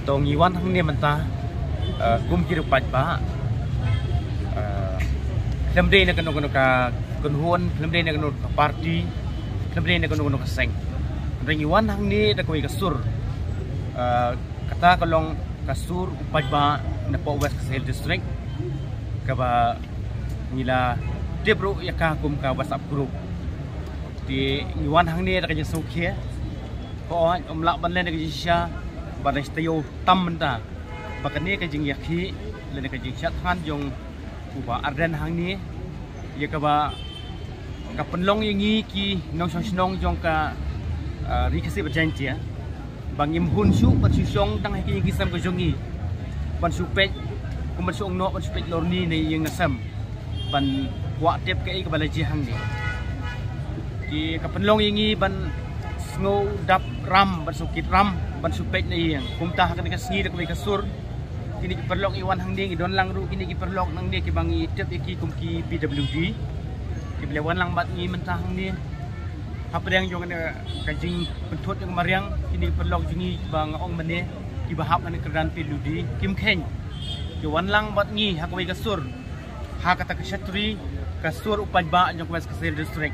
tong iwan hang ni mentah kum kira pajba lemde na kanu ka kunhuan lemde na kanu ka party lemde na kanu ka seng ring iwan hang ni da koi kasur kata kalong kasur pajba na po West Kasihil District kaba nila debro yaka kum ka WhatsApp group di iwan hang ni da kanya sokhe ko omla banle na kaya pada istiyo tam menta bakani ka jing yakhi le ka jing chat han jong uba arden hang ni ya ka ba ka penlong yangi ki nong snong jong ka rikasi berjanji bang im hun su pat su song tang ki ki sam ka jongi ban su pet kum su no ban su pet lorni nei yang nasam ban wa tep ka ka balaji hang ni ki ka penlong yangi ban ngo dap ram ban sukit ram ban supet na iyang kumta ka ni kasngi da ka sur kini ki perlok iwan hang ding idon lang ru kini ki perlok nang ni ki bangi tep ki kum ki PWD ki belewan lang bat ni mentah hang ni apa yang jong na kajing pentut yang mariang kini perlok jingi bang ong mene ki bahap na keran PWD kim khen ki wan lang bat ni hak ka sur ha kata ka shatri ka sur upajba jong West Kasihil District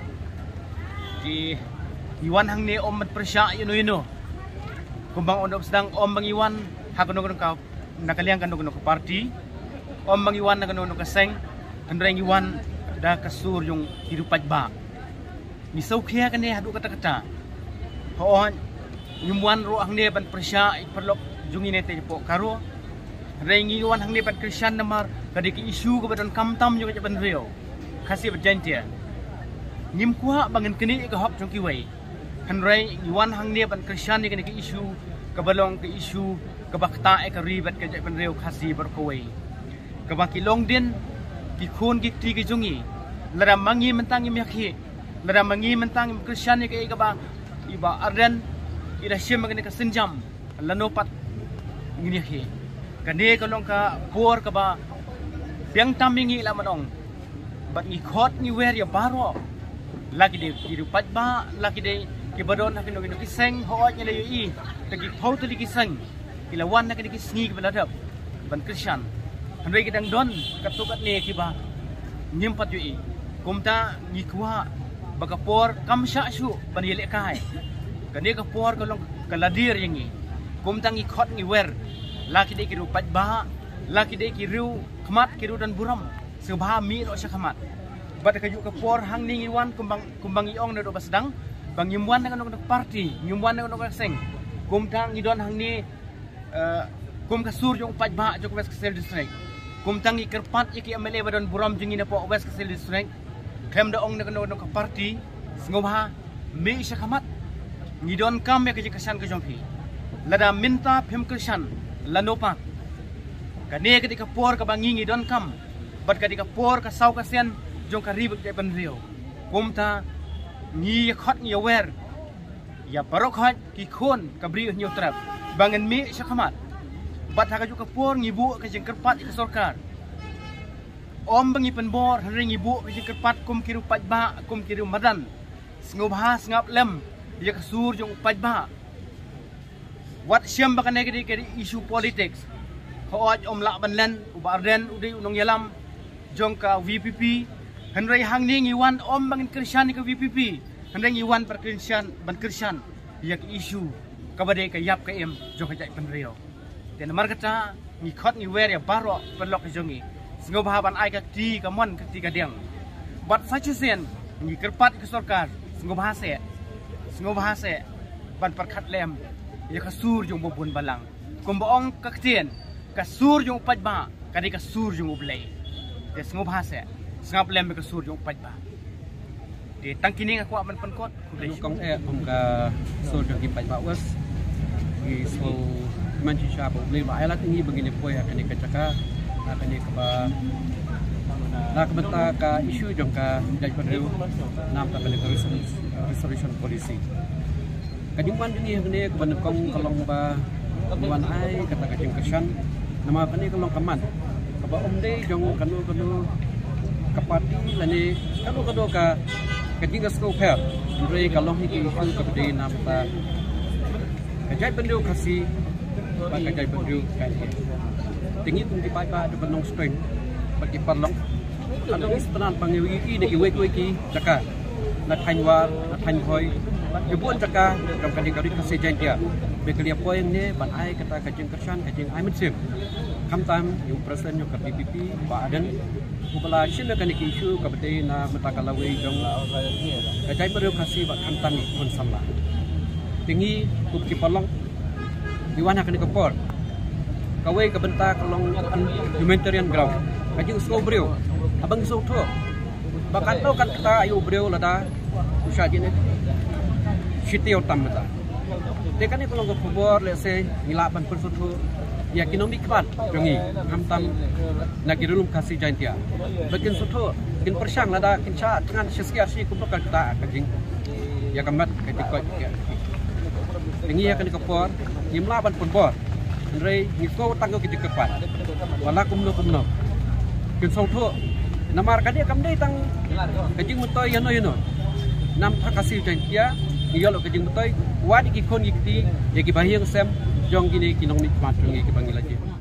ki iwan hang ni om persya yuno kumbang ondop sedang om bang iwan hakono ka nakaliang kanu ka party om bang iwan nakanu ka seng kendreng iwan da kasur yung hidupat ba misau khia kane hadu kata-kata ho nyumwan ro hang ni ban persya perlok jungi ne te po karo reng iwan hang ni ban Christian namar kadi ki isu ka badon kamtam juga ban rio khasi berjanji nyim kuha bangen kini ka hop jong ki wei Henry iwan hang ni ban Christian ni kini isu kabalong ke isu kabakta ka ribat ka japan reu khasi berkoi kabaki long din ki khon ki ti ki jungi lara mangi mentang im yakhi lara mangi mentang im Christian ni ka ba iba arden ida syem ngene ka senjam lanopat ngini yakhi kane kalong ka por ka ba biang tamingi la manong bat ni khot ni wer ya baro lagi de hidupat ba lagi de kibadon hakin no kiseng hoot nya layu tagi phau tu kiseng ilawan na kini kisngi kebeladap ban Christian handai kidang don katukat ni kiba nyimpat yu kumta ngikwa bagapor kamsha su ban yele kai kani kapor kalong kaladir yangi kumta ngikhot ngiwer laki de kiru pajba laki de kiru khamat kiru dan buram subha mi no sya khamat bat kaju kapor hang ning iwan kumbang iong na do basdang bang nyumwan na kanu party nyumwan na kanu seng kumtang idon hang ni kum kasur jong pajba jong West Kasihil District kumtang ikerpat iki MLA badon buram jingi na po West Kasihil District kem da ong na kanu ka party ngobha mi sya khamat ngidon kam ya ke kasan ke jongki lada minta phem kasan lanopa kane ke ka por ka bangi ngidon kam bat ka por ka saw kasian jong ka ribet ke ban rio kumta ni khot ni wer ya barok hat ki khon kabri nyu trap bangen mi syakamat bat ha ka por ngibu ka jeng kerpat ke sarkar om bangi penbor ring ibu ke jeng kerpat kum kiru pajba kum kiru madan ngobha ngap lem dia kasur jong pajba wat syam bakane ke isu politics hoaj om la banlen ubarden udi unong yalam jong ka VPP Henry hang ni iwan om bangin Christian ke VPP Henry iwan per Christian ban Christian yak isu kabade ka yap ka em jong ka jai penrio den mar kata ni khot ni wer ya baro pelok jongi singo bahaban ai ka ti ka mon ka ti ka deng bat fachusen ni kerpat ke sarkar singo bahase ban perkhat lem ya kasur jong bobon balang kumbaong kaktien kasur jong pajba kadi kasur jong ublay ya singo bahase ngap lem ke sur jong pajba di tangkini aku aman penkot kong om ka sur jong pajba was i so manchi sha bo le ba ala tingi begini poy akani ka caka akani ka ba na ka benta ka isu jong ka jai padeu nam ta kali resolution policy kadimwan ni ne ka ban kong kalong ba wan ai kata ka jeng kesan nama kani kalong kaman ka ba om de jong kanu kapati lani kanu ka ketingga skoper re kalong ni ki ka bede nampa kajai pendu kasi bagi jai berdua kaya. Tinggi pun di pai ba depan nong spring bagi parlong. Ada ispenan panggil ini neki weki cakap. Nak hanyar, nak hanyhoi. Jebun cakap dalam kali kasih jantia. Bekerja poin ni ban ai kata kajing kersan kajing ai mensim. Kamtam yung presiden yung KPPP baadan upala sila kaniki isu kabete na matakalawi jong kajai baru kasih bak kamtam kon samla. Tinggi kupki palong diwana kaniki por. Kawai kabenta kalong humanitarian ground. Kajing slow brio. Abang so tho. Bakan tau kan kata ayu brio lada usah jine. Sitiau tamata. Tekan ni kalau kubur, let's say ngilapan persuatu, ya kini mikbat, jongi, kamtam, nak dirulung kasih jantia. Bagian suatu, kin persang lada, kin cat, dengan sekian si kubur kita kajing, ya kamat ketika ya. Tinggi ya kini kubur, ngimlapan kubur, Andre ngikau tangguh kita kepat, wala kumno, kin suatu, namar kadi kamdei tang kajing mutoy yano, nam tak kasih jantia. Iyalo kajing betoy wadi ki kon yikti ya ki bahiyang sem jong gini kinong nikmat jong ki panggil aja.